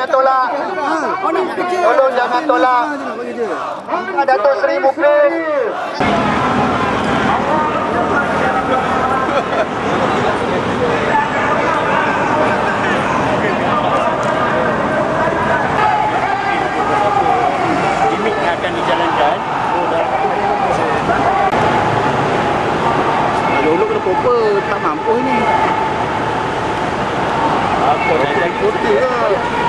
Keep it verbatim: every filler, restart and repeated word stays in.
jangan tolak. Tolong jangan tolak. Datuk Seri Muklis. Gimik akan dijalankan. Lalu kena popa tak mampu ni. Apa dah jadi? Putih lah.